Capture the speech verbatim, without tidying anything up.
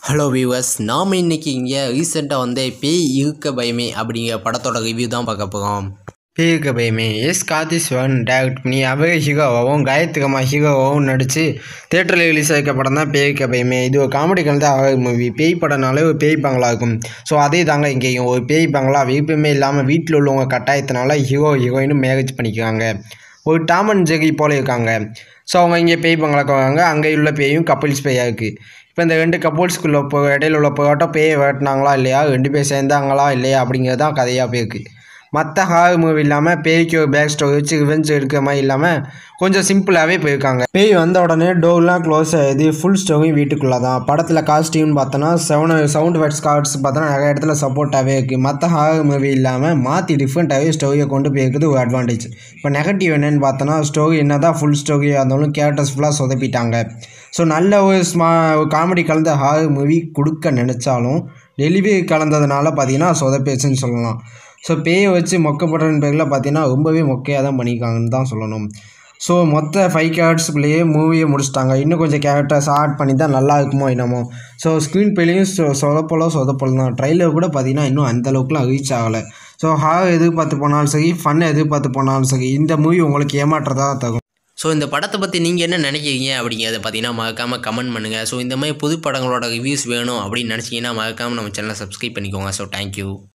Hello viewers, நாம் இன்றைக்கி இங்கே ரீசெண்டாக வந்து பேய் இருக்க பயமே அப்படிங்கிற படத்தோட ரிவ்யூ தான் பார்க்க போகிறோம். பேய் இருக்க பயமே எஸ் கார்த்திஸ்வரன் டைரக்ட் பண்ணி அவரே ஹீரோவாகவும் காயத்ரிகமா ஹீரோவாகவும் நடித்து தேட்டரில் ரிலீஸ் ஆகிக்க படம் தான் பேய் இருக்க பயமே. இது ஒரு காமெடி கலந்த ஹாரர் மூவி. பேய் படம்னாலே ஒரு பேய் பங்களா இருக்கும். ஸோ அதே தாங்க இங்கேயும் ஒரு பேய் பங்களா விருப்பமே இல்லாமல் வீட்டில் உள்ளவங்க கட்டாயத்தினால ஹீரோ ஹீரோயினும் மேரேஜ் பண்ணிக்கிறாங்க. ஒரு டாம் அண்ட் ஜெர்ரி போல இருக்காங்க. ஸோ அவங்க இங்கே பேய் பங்களாக்கு வராங்க. அங்கே உள்ள பேயும் கப்பிள்ஸ் பேயாக இருக்குது. இப்போ இந்த ரெண்டு கப்புள்ஸ்குள்ளே போ இடையில உள்ள போராட்டம் பேயை விரட்டினாங்களா இல்லையா, ரெண்டு பேர் சேர்ந்தாங்களா இல்லையா அப்படிங்கிறது தான் கதையாக போயிருக்கு. மற்ற ஹாரர் மூவி இல்லாமல் பேய்க்கு ஒரு பேக் ஸ்டோரி வச்சு ரிவெஞ்ச் எடுக்கிற மாதிரி இல்லாமல் கொஞ்சம் சிம்பிளாகவே போயிருக்காங்க. பேய் வந்த உடனே டோர்லாம் க்ளோஸ் ஆகிடுது. ஃபுல் ஸ்டோரி வீட்டுக்குள்ளே தான். படத்தில் காஸ்டியூம்னு பார்த்தோன்னா செவன் சவுண்ட் எஃபெக்ட்ஸ் கார்ட்ஸ் பார்த்தோன்னா நிறைய இடத்துல சப்போர்ட்டாகவே இருக்குது. மற்ற ஹாரர் மூவி இல்லாமல் மாற்றி டிஃப்ரெண்ட்டாகவே ஸ்டோரியை கொண்டு போயிருக்குது ஒரு அட்வான்டேஜ். இப்போ நெகட்டிவ் என்னென்னு பார்த்தோன்னா ஸ்டோரி என்ன தான் ஃபுல் ஸ்டோரியாக இருந்தாலும் கேரக்டர்ஸ் ஃபுல்லாக சொதப்பிட்டாங்க. ஸோ நல்ல ஒரு ஸ்மா ஒரு காமெடி கலந்த ஹாரர் மூவி கொடுக்க நினச்சாலும் டெலிவரி கலந்ததுனால பார்த்தீங்கன்னா சொதப்பேச்சுன்னு சொல்லலாம். ஸோ பேயை வச்சு மொக்கப்படுறன்னு பேரில் பார்த்தீங்கன்னா ரொம்பவே மொக்கையாக தான் பண்ணியிருக்காங்கன்னு தான் சொல்லணும். ஸோ மொத்த ஃபைவ் கேரக்டர்ஸ்குள்ளேயே மூவியை முடிச்சிட்டாங்க. இன்னும் கொஞ்சம் கேரக்டர்ஸ் ஆட் பண்ணி தான் நல்லா இருக்குமோ என்னமோ. ஸோ ஸ்க்ரீன் பிளேயும் சொ சொதப்பலோ சொதப்பல் தான். ட்ரைலர் கூட பார்த்தீங்கன்னா இன்னும் அந்தளவுக்குலாம் ரீச் ஆகலை. ஸோ ஹாரர் எதிர்பார்த்து போனாலும் சரி, ஃபன் எதிர்பார்த்து போனாலும் சரி, இந்த மூவி உங்களுக்கு ஏமாற்றதாக தான் தரும். ஸோ இந்த படத்தை பற்றி நீங்கள் என்ன நினைக்கிறீங்க அப்படிங்கிறத பார்த்தீங்கன்னா மறக்காமல் கமெண்ட் பண்ணுங்கள். ஸோ இந்த மாதிரி புது படங்களோட ரிவ்யூஸ் வேணும் அப்படின்னு நினச்சிங்கன்னா மறக்காமல் நம்ம சேனலை சப்ஸ்கிரைப் பண்ணிக்கோங்க. So thank you.